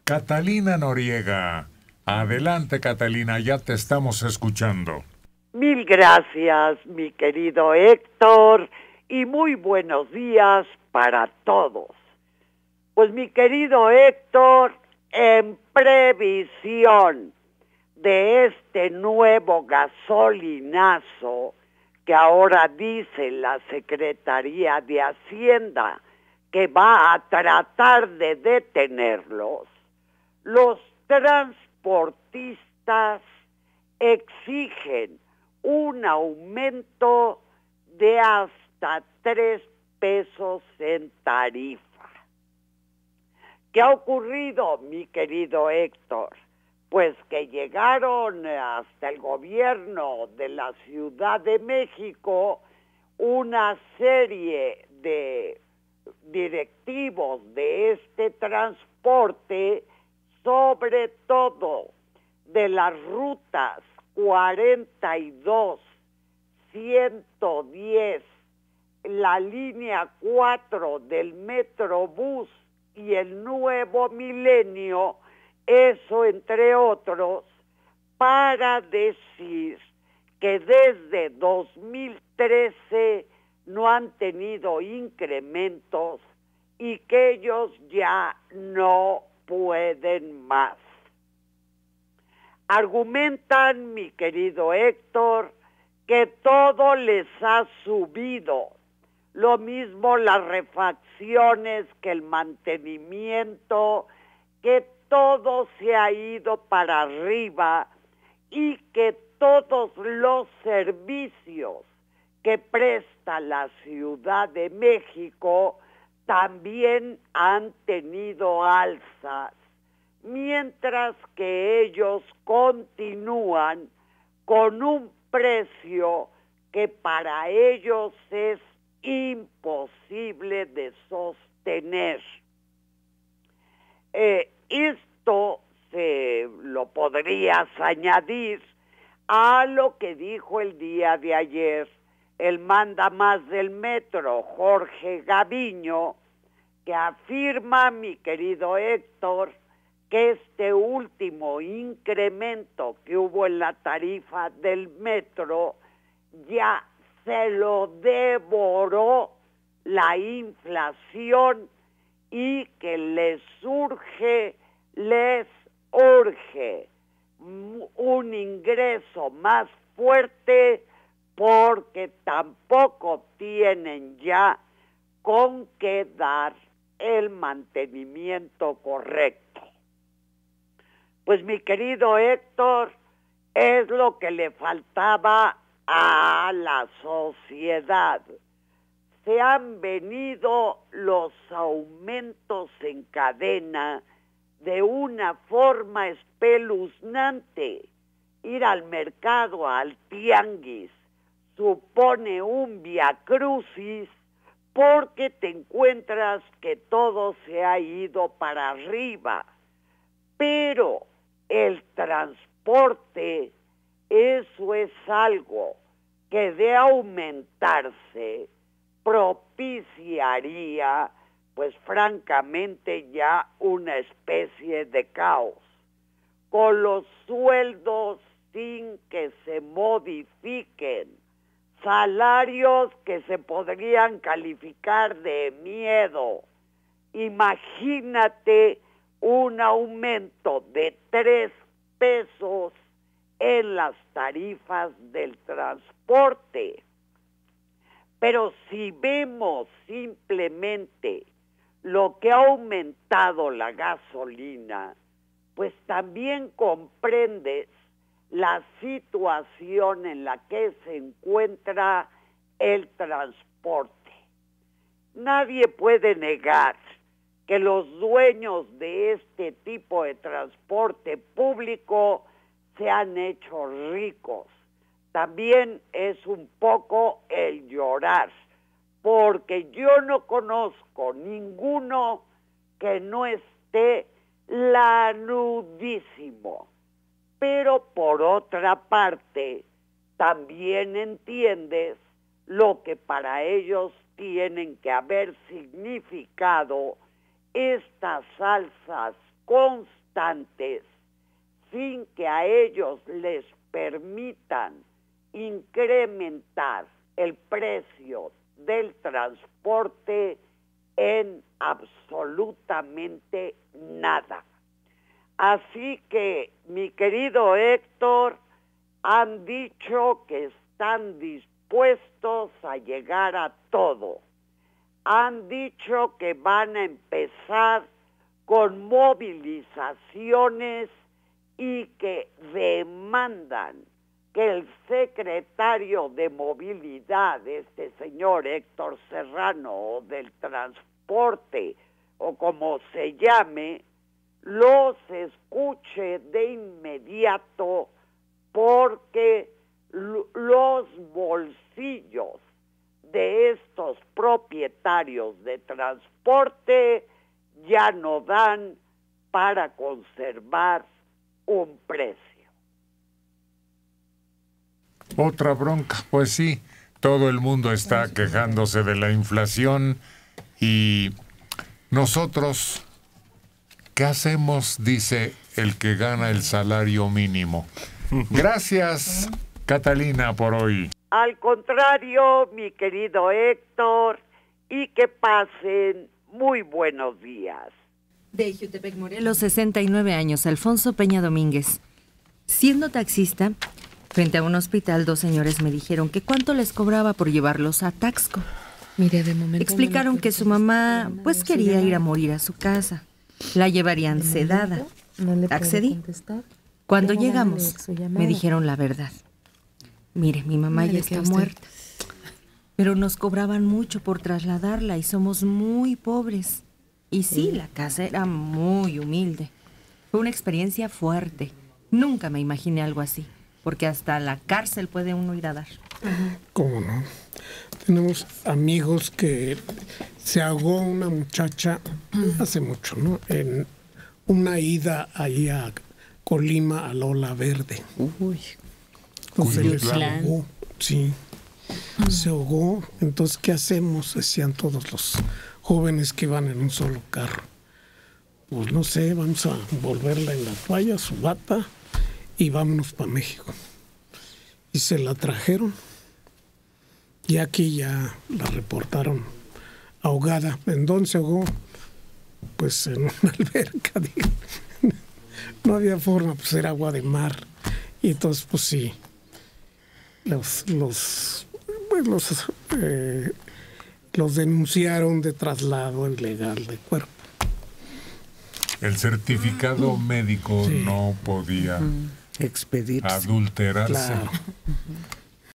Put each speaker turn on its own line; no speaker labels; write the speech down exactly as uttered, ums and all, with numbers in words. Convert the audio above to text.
Catalina Noriega. Adelante, Catalina, ya te estamos escuchando.
Mil gracias, mi querido Héctor, y muy buenos días para todos. Pues mi querido Héctor, en previsión de este nuevo gasolinazo que ahora dice la Secretaría de Hacienda que va a tratar de detenerlos, los transportistas exigen un aumento de hasta tres pesos en tarifa. ¿Qué ha ocurrido, mi querido Héctor? Pues que llegaron hasta el gobierno de la Ciudad de México una serie de directivos de este transporte, sobre todo de las rutas cuarenta y dos, ciento diez, la línea cuatro del Metrobús y el Nuevo Milenio, eso entre otros, para decir que desde dos mil trece no han tenido incrementos y que ellos ya no pueden más. Argumentan, mi querido Héctor, que todo les ha subido, lo mismo las refacciones que el mantenimiento, que todo se ha ido para arriba y que todos los servicios que presta la Ciudad de México también han tenido alzas, mientras que ellos continúan con un precio que para ellos es imposible de sostener. Eh, esto se lo podrías añadir a lo que dijo el día de ayer el mandamás del metro, Jorge Gaviño, que afirma, mi querido Héctor, que este último incremento que hubo en la tarifa del metro ya se lo devoró la inflación y que les urge, les urge un ingreso más fuerte porque tampoco tienen ya con qué dar el mantenimiento correcto. Pues mi querido Héctor, es lo que le faltaba a la sociedad. Se han venido los aumentos en cadena de una forma espeluznante. Ir al mercado, al tianguis, supone un viacrucis porque te encuentras que todo se ha ido para arriba. Pero el transporte, eso es algo que de aumentarse propiciaría, pues francamente ya una especie de caos, con los sueldos sin que se modifiquen, salarios que se podrían calificar de miedo. Imagínate un aumento de tres pesos en las tarifas del transporte. Pero si vemos simplemente lo que ha aumentado la gasolina, pues también comprendes la situación en la que se encuentra el transporte. Nadie puede negar que los dueños de este tipo de transporte público se han hecho ricos. También es un poco el llorar, porque yo no conozco ninguno que no esté lanudísimo. Pero por otra parte, también entiendes lo que para ellos tienen que haber significado estas alzas constantes sin que a ellos les permitan incrementar el precio del transporte en absolutamente nada. Así que, mi querido Héctor, han dicho que están dispuestos a llegar a todo. Han dicho que van a empezar con movilizaciones y que demandan que el secretario de Movilidad, este señor Héctor Serrano, o del transporte, o como se llame, los escuche de inmediato, porque los bolsillos de estos propietarios de transporte ya no dan para conservar un precio.
Otra bronca, pues sí, todo el mundo está quejándose de la inflación y nosotros, ¿qué hacemos? Dice el que gana el salario mínimo. Gracias, Catalina, por hoy.
Al contrario, mi querido Héctor, y que pasen muy buenos días.
De Jutepec, Morelos, sesenta y nueve años, Alfonso Peña Domínguez. Siendo taxista, frente a un hospital, dos señores me dijeron que cuánto les cobraba por llevarlos a Taxco.
Mire, de momento
explicaron
no
que su mamá, pues, quería ir a morir a su casa. La llevarían sedada.
No le
Accedí. Cuando llegamos, me dijeron la verdad. Mire, mi mamá ya está muerta. Pero nos cobraban mucho por trasladarla y somos muy pobres. Y sí, la casa era muy humilde. Fue una experiencia fuerte. Nunca me imaginé algo así, porque hasta la cárcel puede uno ir a dar.
¿Cómo no? Tenemos amigos que se ahogó una muchacha hace mucho, ¿no? En una ida ahí a Colima, a Lola Verde.
Uy.
Entonces se ahogó, sí. Se ahogó. Entonces, ¿qué hacemos? Decían todos los jóvenes que iban en un solo carro. Pues no sé, vamos a envolverla en la toalla, su bata, y vámonos para México. Y se la trajeron. Y aquí ya la reportaron ahogada. ¿En dónde se ahogó? Pues en una alberca. Digo. No había forma, pues era agua de mar. Y entonces, pues sí, los, los, pues los, eh, los denunciaron de traslado ilegal de cuerpo.
El certificado médico
sí.
no podía
expedirse.
adulterarse.
Claro.